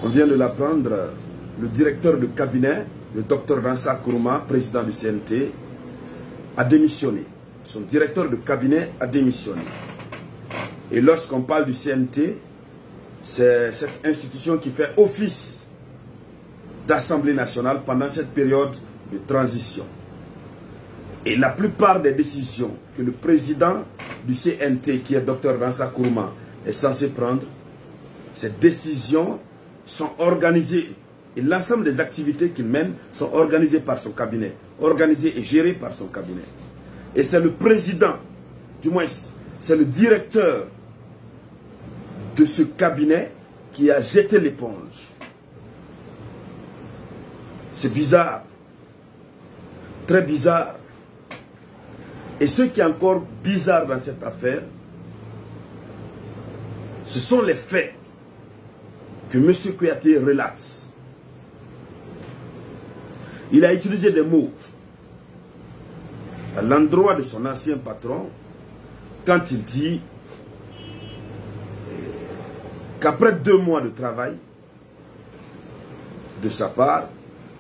On vient de l'apprendre, le directeur de cabinet, le docteur Dansa Kourouma, président du CNT, a démissionné. Son directeur de cabinet a démissionné. Et lorsqu'on parle du CNT, c'est cette institution qui fait office d'Assemblée nationale pendant cette période de transition. Et la plupart des décisions que le président du CNT, qui est docteur Dansa Kourouma, est censé prendre, ces décisions sont organisées. Et l'ensemble des activités qu'il mène sont organisées par son cabinet, organisées et gérées par son cabinet. Et c'est le président, du moins, c'est le directeur de ce cabinet qui a jeté l'éponge. C'est bizarre, très bizarre. Et ce qui est encore bizarre dans cette affaire, ce sont les faits que M. Kouyaté relate. Il a utilisé des mots à l'endroit de son ancien patron quand il dit qu'après 2 mois de travail de sa part,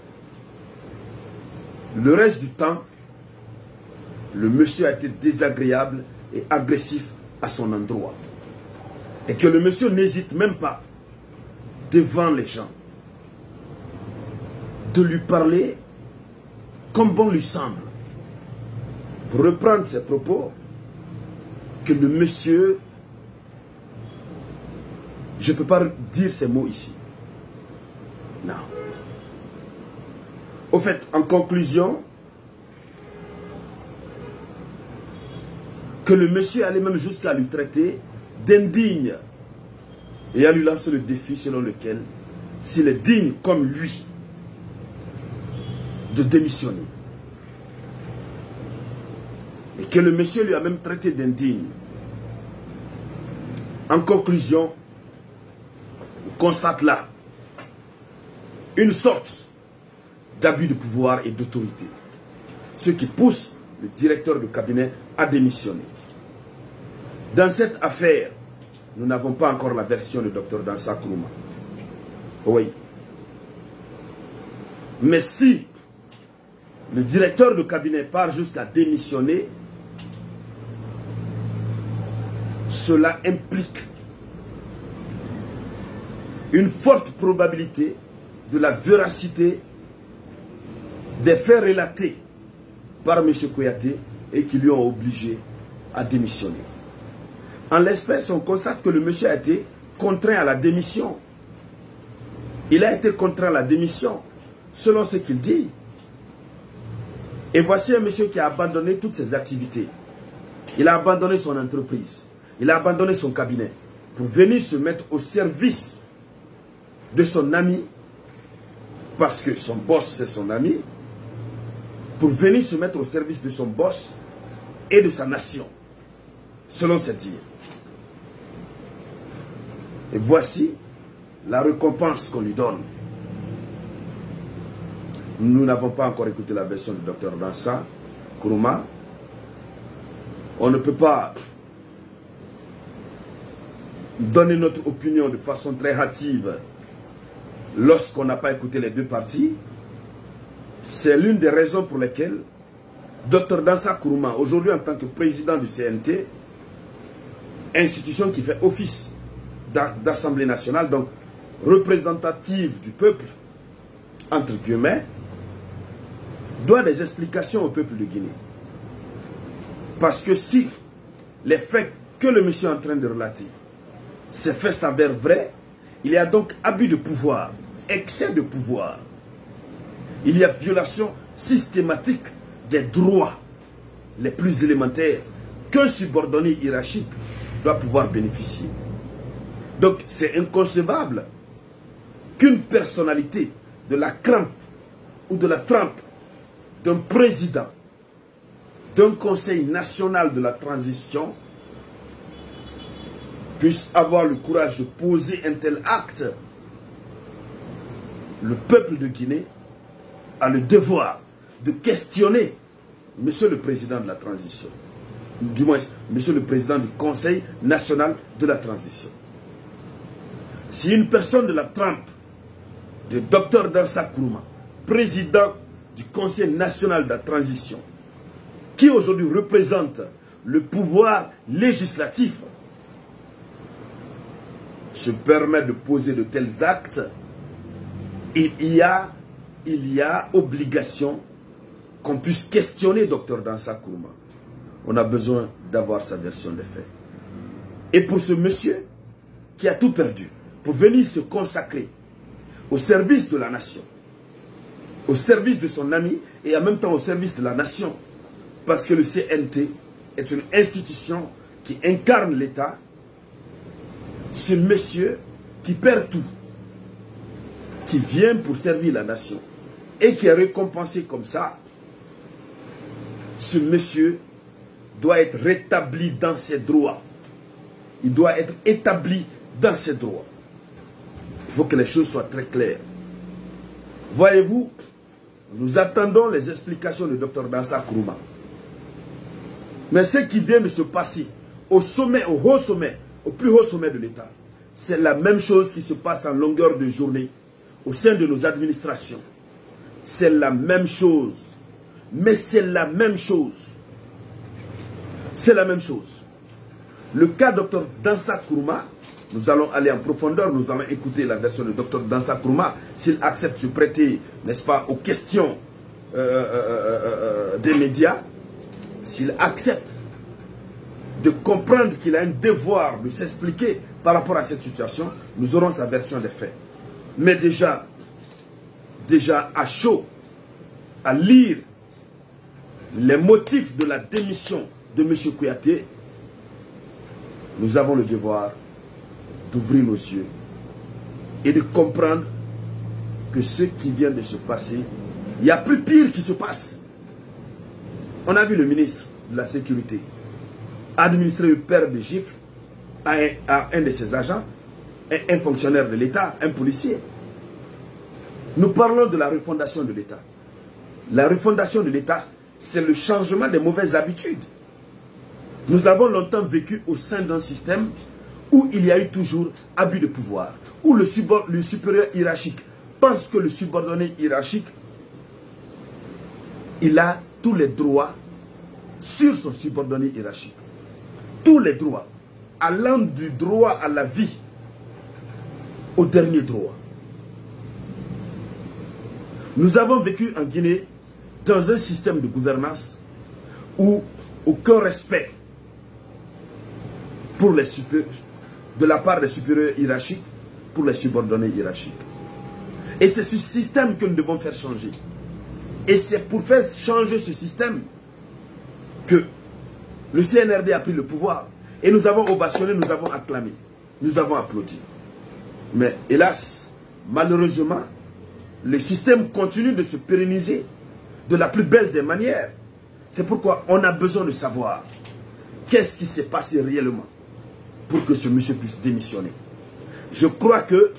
le reste du temps, le monsieur a été désagréable et agressif à son endroit. Et que le monsieur n'hésite même pas devant les gens de lui parler comme bon lui semble. Pour reprendre ses propos, que le monsieur, je ne peux pas dire ces mots ici. Non. Au fait, en conclusion, que le monsieur allait même jusqu'à lui traiter d'indigne et à lui lancer le défi selon lequel, s'il est digne comme lui, de démissionner. Et que le monsieur lui a même traité d'indigne. En conclusion, on constate là une sorte d'abus de pouvoir et d'autorité. Ce qui pousse le directeur de cabinet à démissionner. Dans cette affaire, nous n'avons pas encore la version du docteur Dansa Kourouma. Oui. Mais si le directeur de cabinet part jusqu'à démissionner, cela implique une forte probabilité de la véracité des faits relatés par M. Kouyaté et qui lui ont obligé à démissionner. En l'espèce, on constate que le monsieur a été contraint à la démission. Il a été contraint à la démission, selon ce qu'il dit. Et voici un monsieur qui a abandonné toutes ses activités. Il a abandonné son entreprise. Il a abandonné son cabinet pour venir se mettre au service de son ami, parce que son boss c'est son ami, pour venir se mettre au service de son boss et de sa nation, selon ses dires. Et voici la récompense qu'on lui donne. Nous n'avons pas encore écouté la version du docteur Dansa Kourouma. On ne peut pas donner notre opinion de façon très hâtive lorsqu'on n'a pas écouté les deux parties. C'est l'une des raisons pour lesquelles Dr Dansa Kourouma, aujourd'hui en tant que président du CNT, institution qui fait office d'Assemblée nationale, donc représentative du peuple, entre guillemets, doit des explications au peuple de Guinée. Parce que si les faits que le monsieur est en train de relater, ces faits s'avèrent vrais, il y a donc abus de pouvoir, excès de pouvoir. Il y a violation systématique des droits les plus élémentaires qu'un subordonné hiérarchique doit pouvoir bénéficier. Donc c'est inconcevable qu'une personnalité de la crampe ou de la trempe d'un président d'un conseil national de la transition puisse avoir le courage de poser un tel acte. Le peuple de Guinée a le devoir de questionner Monsieur le Président de la Transition, du moins Monsieur le Président du Conseil national de la transition. Si une personne de la trempe de Dr Dansa Kourouma, président du Conseil national de la transition, qui aujourd'hui représente le pouvoir législatif, se permet de poser de tels actes, il y a obligation qu'on puisse questionner Dr Dansa Kourouma. On a besoin d'avoir sa version des faits. Et pour ce monsieur qui a tout perdu, pour venir se consacrer au service de la nation, au service de son ami et en même temps au service de la nation, parce que le CNT est une institution qui incarne l'État, ce monsieur qui perd tout, qui vient pour servir la nation et qui est récompensé comme ça, ce monsieur doit être rétabli dans ses droits. Il doit être établi dans ses droits. Il faut que les choses soient très claires. Voyez-vous, nous attendons les explications de Dr Dansa Kourouma. Mais ce qui vient de se passer au sommet, au haut sommet, au plus haut sommet de l'État, c'est la même chose qui se passe en longueur de journée au sein de nos administrations. C'est la même chose. Mais c'est la même chose. C'est la même chose. Le cas Dr Dansa Kourouma, nous allons aller en profondeur, nous allons écouter la version de Dr Dansa Kourouma, s'il accepte de se prêter, n'est-ce pas, aux questions des médias, s'il accepte de comprendre qu'il a un devoir de s'expliquer par rapport à cette situation, nous aurons sa version des faits. Mais déjà à chaud, à lire les motifs de la démission de M. Kouyaté, nous avons le devoir d'ouvrir nos yeux et de comprendre que ce qui vient de se passer, il y a plus pire qui se passe. On a vu le ministre de la Sécurité administrer une paire de gifles à un de ses agents, un fonctionnaire de l'État, un policier. Nous parlons de la refondation de l'État. La refondation de l'État, c'est le changement des mauvaises habitudes. Nous avons longtemps vécu au sein d'un système où il y a eu toujours abus de pouvoir, où le supérieur hiérarchique pense que le subordonné hiérarchique, il a tous les droits sur son subordonné hiérarchique. Tous les droits, allant du droit à la vie au dernier droit. Nous avons vécu en Guinée dans un système de gouvernance où aucun respect pour les de la part des supérieurs hiérarchiques pour les subordonnés hiérarchiques. Et c'est ce système que nous devons faire changer. Et c'est pour faire changer ce système que le CNRD a pris le pouvoir. Et nous avons ovationné, nous avons acclamé, nous avons applaudi. Mais hélas, malheureusement, le système continue de se pérenniser de la plus belle des manières. C'est pourquoi on a besoin de savoir qu'est-ce qui s'est passé réellement pour que ce monsieur puisse démissionner. Je crois que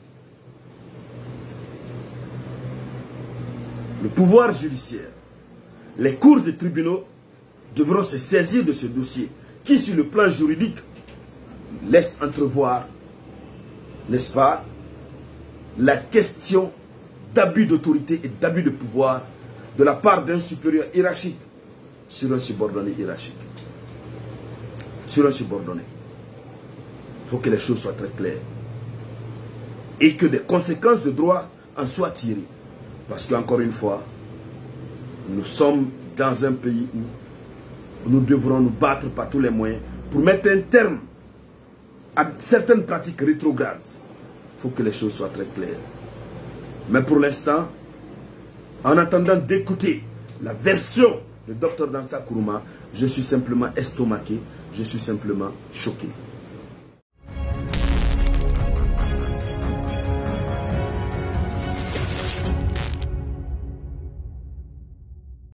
le pouvoir judiciaire, les cours et tribunaux devront se saisir de ce dossier qui, sur le plan juridique, laisse entrevoir, n'est-ce pas, la question d'abus d'autorité et d'abus de pouvoir de la part d'un supérieur hiérarchique sur un subordonné hiérarchique. Sur un subordonné. Il faut que les choses soient très claires. Et que des conséquences de droit en soient tirées. Parce qu'encore une fois, nous sommes dans un pays où nous devrons nous battre par tous les moyens pour mettre un terme à certaines pratiques rétrogrades. Il faut que les choses soient très claires. Mais pour l'instant, en attendant d'écouter la version de Dr Dansa Kourouma, je suis simplement estomaqué, je suis simplement choqué.